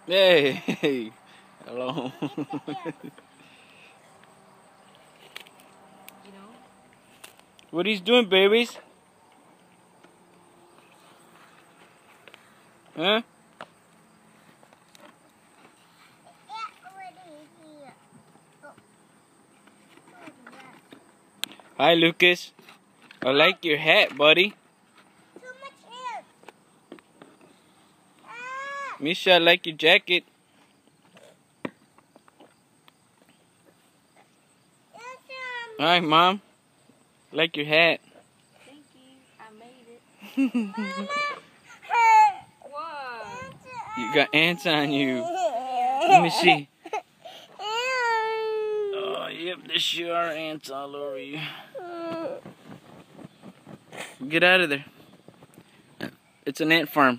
Hey, hello. What he's doing, babies? Huh? Hi, Lucas. I like your hat, buddy. Too much hair. Misha, I like your jacket. Hi, Mom. Like your hat. Thank you. I made it. What? You got ants on you. Let me see. Oh, yep, there sure are ants all over you. Get out of there. It's an ant farm.